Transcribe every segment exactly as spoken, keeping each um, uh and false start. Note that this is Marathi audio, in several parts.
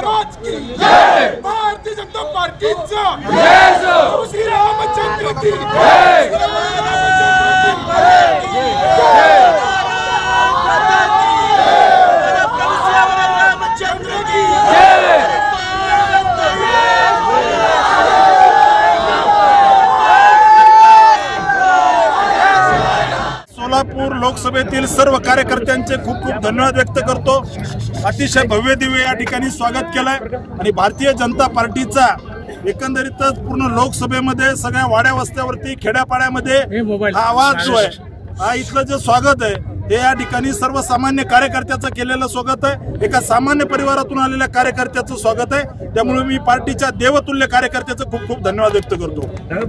महाराज की जय, भारतीय जनता पार्टीचा जय, श्री रामचंद्र की जय, रामचंद्र की जय, रामचंद्र की जय। सोलापूर लोकसभेतील सर्व कार्यकर्त्यांचे खूप खूप धन्यवाद व्यक्त करतो। अतिशय भव्य दिव्य या ठिकाणी स्वागत केलंय आणि भारतीय जनता पार्टीचा एकंदरीतच पूर्ण लोकसभेमध्ये सगळ्या वाड्या वस्त्यावरती खेड्यापाड्यामध्ये हा आवाज जो आहे, हा इथलं जे स्वागत आहे हे या ठिकाणी सर्वसामान्य कार्यकर्त्याचं केलेलं स्वागत आहे, एका सामान्य परिवारातून आलेल्या कार्यकर्त्याचं स्वागत आहे। त्यामुळे मी पार्टीच्या देवतुल्य कार्यकर्त्याचं खूप खूप धन्यवाद व्यक्त करतो।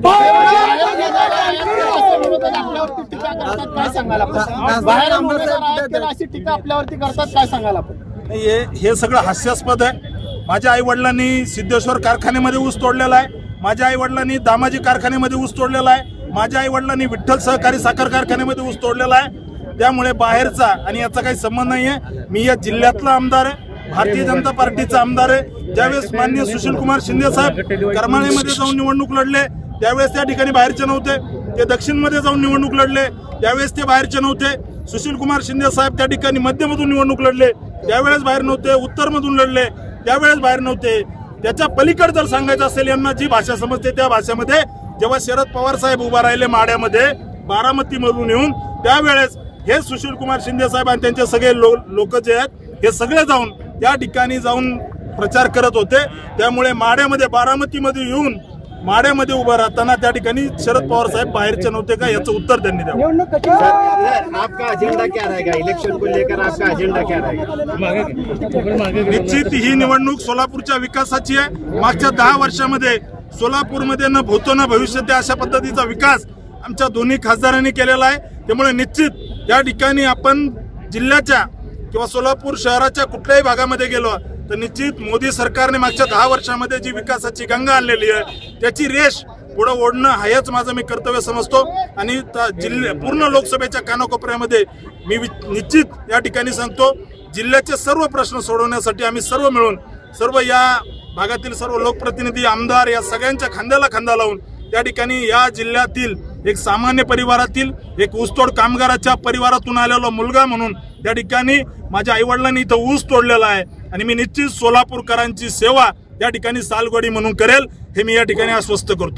हे हे सगळं हास्यास्पद आहे। माझ्या आई वडिलांनी सिद्धेश्वर कारखान्यामध्ये ऊस तोडलेला आहे, माझ्या आई वडिलांनी दामाजी कारखान्यामध्ये ऊस तोडलेला आहे, माझ्या आई वडिलांनी विठ्ठल सहकारी साखर कारखान्यामध्ये ऊस तोडलेला आहे। त्यामुळे बाहेरचा आणि याचा काही संबंध नाहीये। मी या जिल्ह्यातला आमदार आहे, भारतीय जनता पार्टीचा आमदार आहे। ज्यावेळेस माननीय सुशील कुमार शिंदे साहेब करमाळ्यामध्ये जाऊन निवडणूक लढले त्यावेळेस त्या ठिकाणी बाहेरचे नव्हते, ते दक्षिणमध्ये जाऊन निवडणूक लढले त्यावेळेस ते बाहेरचे नव्हते। सुशील कुमार शिंदे साहेब त्या ठिकाणी मध्यमधून निवडणूक लढले त्यावेळेस बाहेर नव्हते, उत्तरमधून लढले त्यावेळेस बाहेर नव्हते। त्याच्या पलीकडे जर सांगायचं असेल यांना जी भाषा समजते त्या भाषेमध्ये, जेव्हा शरद पवार साहेब उभा राहिले माड्यामध्ये बारामतीमधून येऊन, त्यावेळेस हे सुशील कुमार शिंदे साहेब आणि त्यांचे सगळे लोक जे आहेत हे सगळे जाऊन त्या ठिकाणी जाऊन प्रचार करत होते। त्यामुळे माड्यामध्ये बारामतीमध्ये येऊन माड्यामध्ये उभं राहताना त्या ठिकाणी शरद पवार साहेब बाहेरचे नव्हते का, याचं उत्तर त्यांनी द्यावं। आपका एजेंडा क्या रहेगा इलेक्शन को लेकर, आपका एजेंडा क्या रहेगा? निश्चित ही निवडणूक सोलापूरच्या विकासाची आहे। मागच्या दहा वर्षामध्ये सोलापूरमध्ये न भूतो न भविष्यते अशा पद्धतीचा विकास आमच्या दोन्ही खासदारांनी केलेला आहे। त्यामुळे निश्चित या ठिकाणी आपण जिल्ह्याच्या किंवा सोलापूर शहराच्या कुठल्याही भागामध्ये गेलो तर निश्चित मोदी सरकारने मागच्या दहा वर्षामध्ये जी विकासाची गंगा आणलेली आहे त्याची रेष पुढे ओढणं हेच माझं मी कर्तव्य समजतो। आणि जिल्हे पूर्ण लोकसभेच्या कानाकोपऱ्यामध्ये मी निश्चित या ठिकाणी सांगतो, जिल्ह्याचे सर्व प्रश्न सोडवण्यासाठी आम्ही सर्व मिळून, सर्व या भागातील सर्व लोकप्रतिनिधी आमदार या सगळ्यांच्या खांद्याला खांदा लावून त्या ठिकाणी या जिल्ह्यातील एक सामान्य परिवारातील एक ऊसतोड कामगाराच्या परिवारातून आलेला मुलगा म्हणून त्या ठिकाणी माझ्या आईवडिलांनी इथं ऊस तोडलेला आहे आणि मी निश्चित सोलापूरकरांची सेवा या ठिकाणी सालगडी म्हणून करेल हे मी या ठिकाणी आश्वस्त करतो।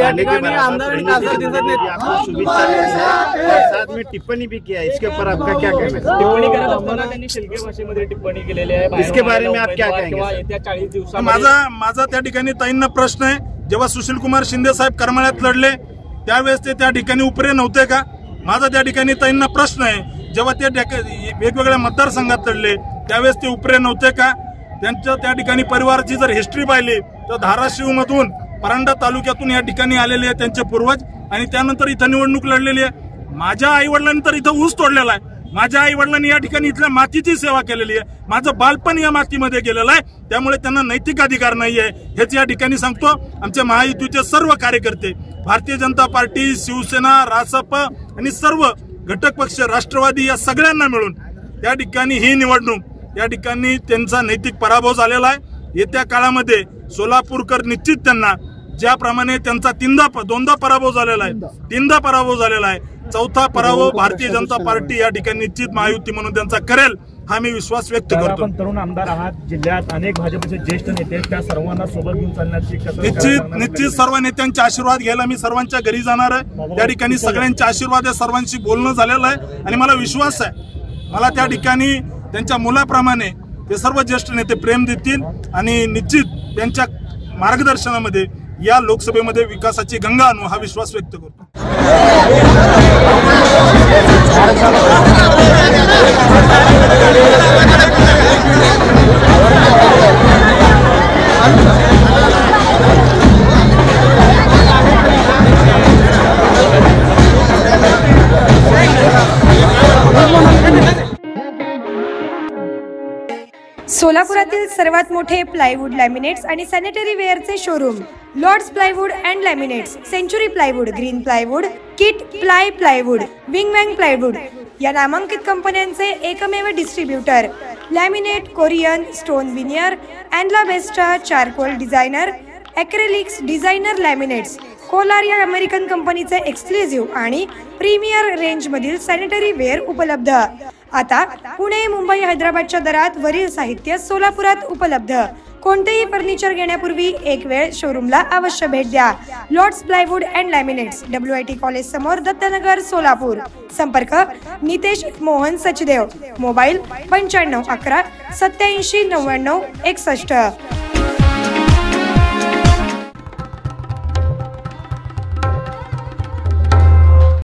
टिप्पणी भी किया, इसके ऊपर आपका क्या कहना है? टिप्पणी करत असताना त्यांनी शिलके भाषेमध्ये टिप्पणी केलेली आहे, इसके बारे में आप क्या कहेंगे? येत्या चाळीस दिवसांमध्ये माझा माझा त्या ठिकाणी ताईंना प्रश्न आहे, जेव्हा सुशील कुमार शिंदे साहेब करमाळ्यात लढले त्यावेळेस ते त्या ठिकाणी उपरे नव्हते का? माझा त्या ठिकाणी ताईंना प्रश्न आहे, जेव्हा ते वेगवेगळ्या मतदारसंघात लढले त्यावेळेस ते उपरे नव्हते का? त्यांच्या त्या ठिकाणी परिवाराची जर हिस्ट्री पाहिली तर धाराशिव मधून परांडा तालुक्यातून या ठिकाणी आलेले आहे त्यांचे पूर्वज आणि त्यानंतर इथं निवडणूक लढलेली आहे। माझ्या आई वडिलांनी तर इथं ऊस तोडलेला आहे, माझ्या आई वडिलांनी या ठिकाणी इथल्या मातीची सेवा केलेली आहे, माझं बालपण या मातीमध्ये गेलेलं आहे। त्यामुळे त्यांना नैतिक अधिकार नाही आहे हेच या ठिकाणी सांगतो। आमच्या महायुतीचे सर्व कार्यकर्ते, भारतीय जनता पार्टी, शिवसेना, रासप आणि सर्व घटक पक्ष, राष्ट्रवादी या सगळ्यांना मिळून त्या ठिकाणी ही निवडणूक या ठिकाणी त्यांचा नैतिक पराभव झालेला आहे। येत्या काळामध्ये सोलापूरकर निश्चित त्यांना ज्याप्रमाणे त्यांचा तीनदा दोनदा पराभव झालेला आहे, तीनदा पराभव झालेला आहे, चौथा पराभव भारतीय जनता पार्टी या ठिकाणी निश्चित महायुती म्हणून त्यांचा करेल हा मी विश्वास व्यक्त करतो। आपण तरुण आमदार आहात, जिल्ह्यात अनेक भाजपचे ज्येष्ठ नेते, त्या सर्वांना सोबत घेऊन चालण्याची निश्चित निश्चित सर्व नेत्यांचे आशीर्वाद घ्यायला मी सर्वांच्या घरी जाणार आहे। त्या ठिकाणी सगळ्यांचे आशीर्वाद आहे, सर्वांशी बोलणं झालेलं आहे आणि मला विश्वास आहे मला त्या ठिकाणी त्यांच्या मुलाप्रमाणे ते सर्व ज्येष्ठ नेते प्रेम देतील आणि निश्चित त्यांच्या मार्गदर्शनामध्ये या लोकसभेमध्ये विकासाची गंगा आणू हा विश्वास व्यक्त करतो। सोलापुरातील सर्वात मोठे प्लायवूड लॅमिनेट्स आणि सॅनिटरी वेअरचे showroom Lords plywood and laminates, century plywood, green plywood, kit ply plywood, wing wang plywood या नामांकित कंपन्यांचे एकमेव distributor. Laminate, Corian, stone veneer, अँडला बेस्टा, charcoal designer, acrylics designer laminates, कोलार या अमेरिकन कंपनीचे एक्सक्लुझिव्ह आणि प्रीमियर रेंजमधील सॅनिटरी वेअर उपलब्ध. आता पुणे, मुंबई, हैदराबादच्या दरात वरील साहित्य सोलापुरात उपलब्ध. कोणतेही फर्निचर घेण्यापूर्वी एक वेळ शोरूमला अवश्य भेट द्या. Lords plywood and laminates, W I T college समोर, दत्तनगर, सोलापूर. संपर्क नितेश मोहन सचदेव. मोबाईल पंच्याण्णव अकरा सत्याऐंशी नव्याण्णव एकसष्ट.